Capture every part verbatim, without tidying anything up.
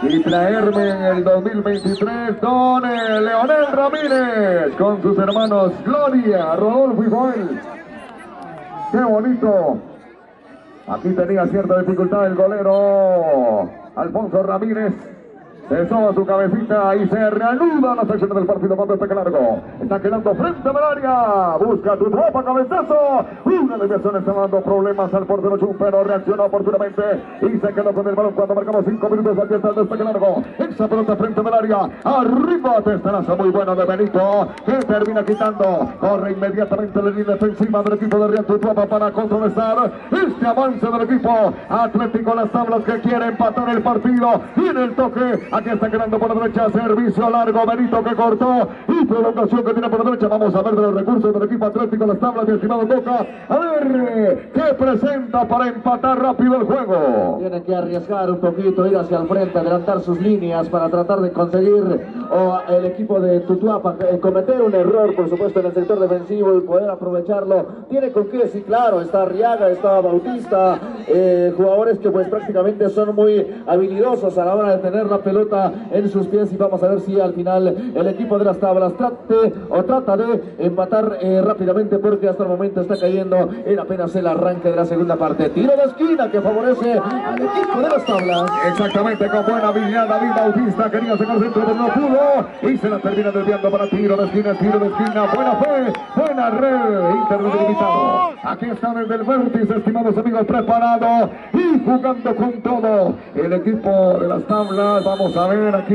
y traerme en el dos mil veintitrés don Leonel Ramírez con sus hermanos Gloria, Rodolfo y Joel. ¡Qué bonito! Aquí tenía cierta dificultad el golero Alfonso Ramírez. Se soba su cabecita y se reanuda la sección del partido cuando está largo. Está quedando frente al área. Busca tu tropa, cabezazo. Una desviación está dando problemas al portero Chum, pero reaccionó oportunamente y se quedó con el balón cuando marcamos cinco minutos. Aquí está el despegue largo. Esa pelota frente al área. Arriba, testarazo muy bueno de Benito, que termina quitando. Corre inmediatamente la línea defensiva del equipo de Real Tutuapa para contrarrestar este avance del equipo Atlético Las Tablas, que quiere empatar el partido. Tiene el toque. Aquí está quedando por la derecha, servicio largo, Benito que cortó y prolongación que tiene por la derecha. Vamos a ver de los recursos del equipo Atlético Las Tablas, mi estimado Coca. A ver qué presenta para empatar rápido el juego. Tienen que arriesgar un poquito, ir hacia el frente, adelantar sus líneas para tratar de conseguir o el equipo de Tutuapa eh, cometer un error, por supuesto, en el sector defensivo y poder aprovecharlo. Tiene con qué, sí, claro, está Arriaga, está Bautista, eh, jugadores que pues prácticamente son muy habilidosos a la hora de tener la pelota en sus pies, y vamos a ver si al final el equipo de Las Tablas trate o trata de empatar eh, rápidamente, porque hasta el momento está cayendo en apenas el arranque de la segunda parte. Tiro de esquina que favorece al equipo de Las Tablas. Exactamente, con buena habilidad David Bautista quería sacar centro pero no pudo y se la termina desviando para tiro de esquina, tiro de esquina, buena fe, buena red, Inter delimitado. Aquí está desde el vértice, estimados amigos, preparado y jugando con todo el equipo de Las Tablas. Vamos a ver aquí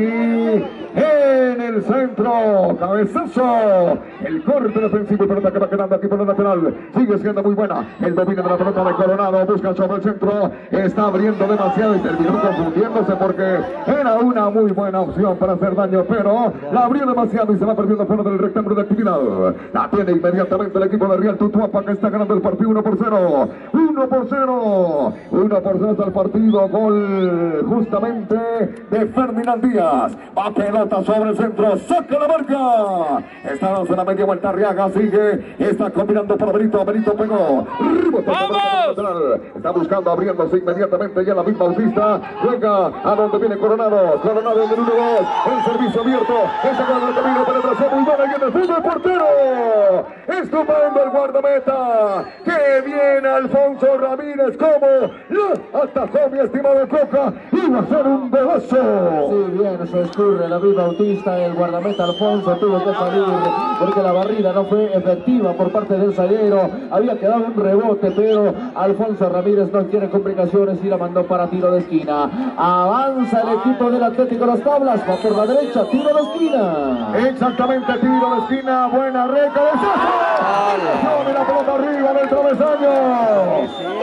en el centro, cabezazo, el corte defensivo y pelota que va quedando aquí por el lateral, sigue siendo muy buena, el dominio de la pelota de Coronado, busca sobre el centro, está abriendo demasiado y terminó confundiéndose porque era una muy buena opción para hacer daño, pero la abrió demasiado y se va perdiendo fuera del rectángulo de actividad. La tiene inmediatamente el equipo de Real Tutuapa, que está ganando el partido uno por cero, uno por cero, uno por cero está el partido, gol justamente de Ferdinand Díaz, va pelota sobre el centro, saca la marca, está dando la media vuelta, Arriaga sigue, está combinando para Benito, Benito pegó, ¡vamos! Está buscando, abriéndose inmediatamente ya la misma Bautista, juega a donde viene Coronado, Coronado en el uno dos, el servicio abierto, ese gol del camino, penetración muy buena y en el fondo el portero, estupendo el guardameta, que viene Alfonso Ramírez, como lo atajó mi estimado Coca, iba a ser un golazo. Sí, bien, se escurre David Bautista, el guardameta Alfonso tuvo que salir porque la barrida no fue efectiva por parte del zaguero, había quedado un rebote, pero Alfonso Ramírez no quiere complicaciones y la mandó para tiro de esquina. Avanza el equipo del Atlético Las Tablas, va por la derecha, tiro de esquina. Exactamente, tiro de esquina, buena red, cabezazo. La pelota arriba del travesaño.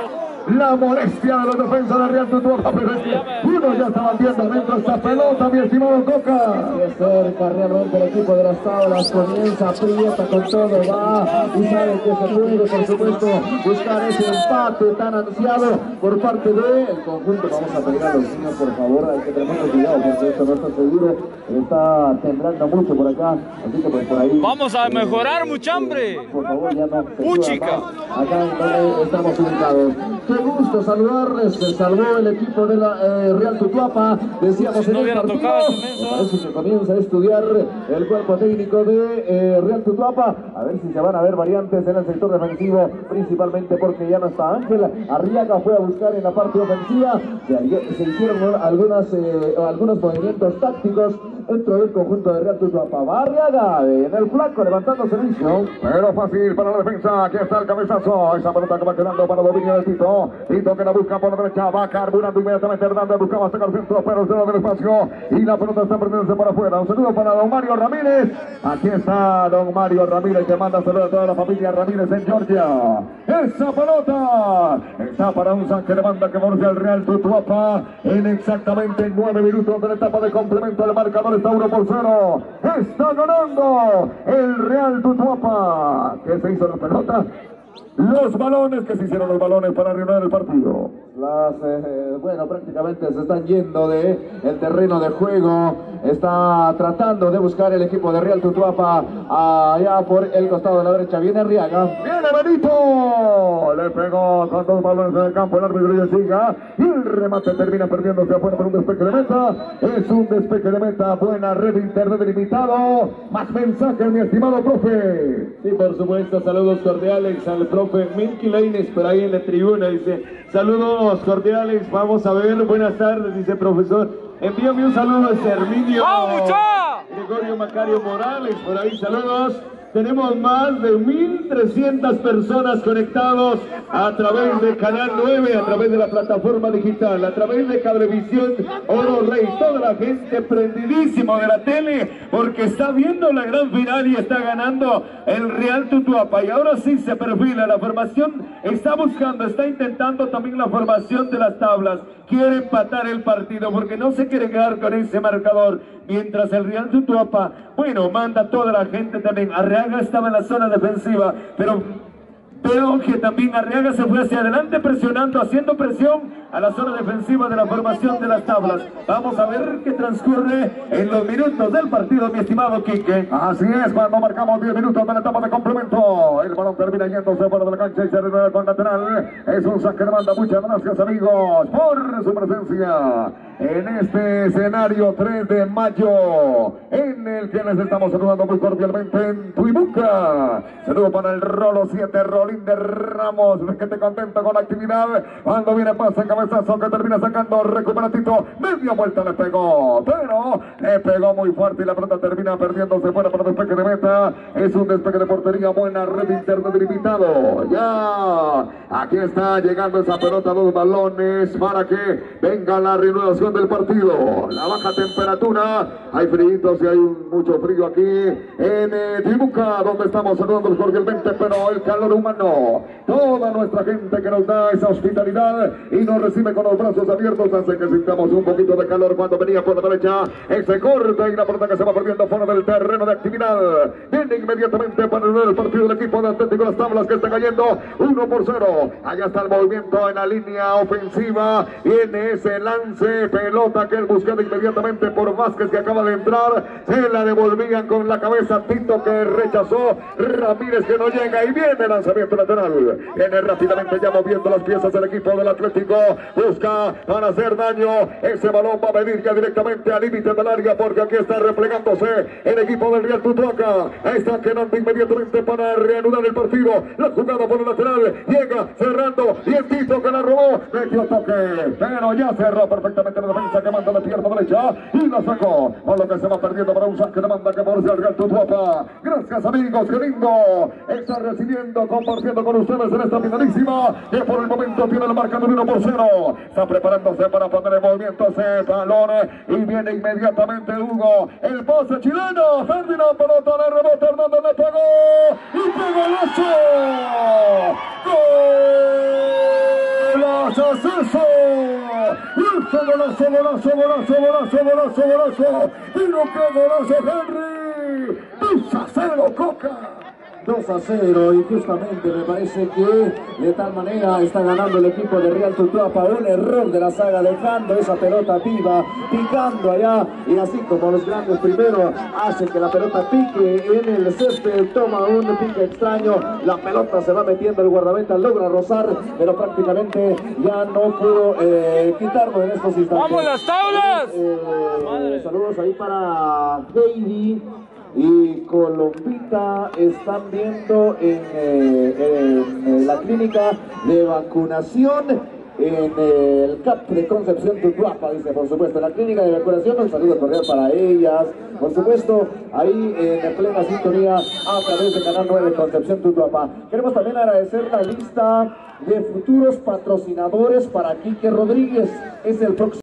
La molestia de los defensas de Real Tutuapa, pero es que uno ya estaba viendo dentro esta pelota, mi estimado Coca. Se cerca realmente el equipo de Las Tablas, comienza, aprieta con todo, va y sabe que se puede, por supuesto, buscar ese empate tan ansiado por parte del conjunto. Vamos a pedir a los niños, por favor, hay que tener mucho cuidado porque esto no está seguro, está temblando mucho por acá, así que pues por ahí. Vamos a mejorar, mucha hambre. Por favor, ya no. Puchica. Acá en donde estamos ubicados. Qué gusto saludarles, se salvó el equipo de la eh, Real Tutuapa, decíamos en no el partido, me parece que comienza a estudiar el cuerpo técnico de eh, Real Tutuapa, a ver si se van a ver variantes en el sector defensivo, principalmente porque ya no está Ángel, Arriaga fue a buscar en la parte ofensiva, se hicieron algunas, eh, algunos movimientos tácticos dentro del conjunto de Real Tutuapa. Va Arriaga en el flanco levantando servicio, pero fácil para la defensa, aquí está el cabezazo, esa pelota que va quedando para dominio del Tito, Tito que la busca por la derecha, va carburando inmediatamente Hernández, buscaba sacar el centro, pero se va del espacio y la pelota está perdiéndose para afuera. Un saludo para don Mario Ramírez, aquí está don Mario Ramírez que manda saludos a toda la familia Ramírez en Georgia. Esa pelota está para un saque de banda que favorece al Real Tutuapa en exactamente nueve minutos de la etapa de complemento. El marcador está uno por cero, está ganando el Real Tutuapa. ¿Qué se hizo la pelota? Los balones, que se hicieron los balones para arruinar el partido. Las, eh, bueno, prácticamente se están yendo de el terreno de juego. Está tratando de buscar el equipo de Real Tutuapa allá por el costado de la derecha. Viene Arriaga. Viene Benito. Le pegó con dos balones en el campo. El árbitro ya siga. Y el remate termina perdiéndose afuera por un despeje de meta. Es un despeje de meta. Buena red interna delimitado. Más mensajes, mi estimado profe. Sí, por supuesto. Saludos cordiales al profe Milky Laines por ahí en la tribuna. Dice, saludos cordiales. Vamos a ver. Buenas tardes, dice profesor. Envíame un saludo a Herminio Gregorio Macario Morales, por ahí saludos. Tenemos más de mil trescientas personas conectados a través de Canal nueve, a través de la plataforma digital, a través de Cablevisión Oro Rey. Toda la gente prendidísimo de la tele porque está viendo la gran final y está ganando el Real Tutuapa. Y ahora sí se perfila la formación, está buscando, está intentando también la formación de las tablas. Quiere empatar el partido porque no se quiere quedar con ese marcador. Mientras el Real Tutuapa, bueno, manda toda la gente también. Arriaga estaba en la zona defensiva, pero veo que también Arriaga se fue hacia adelante presionando, haciendo presión a la zona defensiva de la formación de las tablas. Vamos a ver qué transcurre en los minutos del partido, mi estimado Quique. Así es, cuando marcamos diez minutos de la etapa de complemento, el balón termina yéndose fuera de la cancha y se renueva con lateral. Es un saque de banda. Muchas gracias, amigos, por su presencia en este escenario tres de mayo, en el que les estamos saludando muy cordialmente en Tuibuca. Saludo para el Rolo siete, Rolín de Ramos, que te contento con la actividad. Cuando viene pase, cabezazo que termina sacando, recupera Tito, media vuelta le pegó, pero le pegó muy fuerte y la pelota termina perdiéndose fuera para despeje de meta. Es un despeje de portería, buena red interna delimitado. Ya, aquí está llegando esa pelota, dos balones para que venga la reanudación del partido. La baja temperatura, hay frío, si hay un, mucho frío aquí en eh, Tibuca, donde estamos saludando cordialmente, pero el calor humano, toda nuestra gente que nos da esa hospitalidad y nos recibe con los brazos abiertos, hace que sintamos un poquito de calor cuando venía por la derecha, ese corte y la pelota que se va perdiendo fuera del terreno de actividad. Viene inmediatamente para el partido del equipo de Atlético Las Tablas, que está cayendo uno por cero. Allá está el movimiento en la línea ofensiva, viene ese lance, pelota que él buscaba inmediatamente por Vázquez, que acaba de entrar, se la devolvían con la cabeza Tito, que rechazó, Ramírez que no llega y viene el lanzamiento lateral. Viene rápidamente ya moviendo las piezas del equipo del Atlético, busca para hacer daño, ese balón va a venir ya directamente al límite del área porque aquí está replegándose el equipo del Real Tutuapa, está quedando inmediatamente para reanudar el partido, la jugada por el lateral, llega cerrando y el Tito que la robó, metió toque, pero ya cerró perfectamente la defensa que manda la pierna derecha y la sacó, por lo que se va perdiendo para un saque de banda que favorece al Real Tutuapa. Gracias, amigos, qué lindo está recibiendo, compartiendo con ustedes en esta finalísima que por el momento tiene el marcador uno por cero. Está preparándose para poner en movimiento ese balón y viene inmediatamente Hugo, el pase chileno, Ferdinand, pelota de rebote, Hernández le pegó y pegó el ocho. ¡Golazo, Ceso! Golazo, golazo, golazo, golazo, golazo, golazo. Vino que golazo, Henry. dos a cero, Coca. dos a cero, y justamente me parece que de tal manera está ganando el equipo de Real Tutuapa. Un error de la saga, dejando esa pelota viva, picando allá, y así como los grandes primero hacen que la pelota pique en el césped, toma un pique extraño, la pelota se va metiendo, el guardameta logra rozar, pero prácticamente ya no pudo eh, quitarlo en estos instantes. ¡Vamos las tablas! Eh, saludos ahí para Heidi y Colombita, están viendo en, eh, en la clínica de vacunación en el C A P de Concepción Tutuapa, dice, por supuesto, la clínica de vacunación. Un saludo cordial para ellas, por supuesto, ahí en plena sintonía a través de Canal nueve Concepción Tutuapa. Queremos también agradecer la lista de futuros patrocinadores para Quique Rodríguez, es el próximo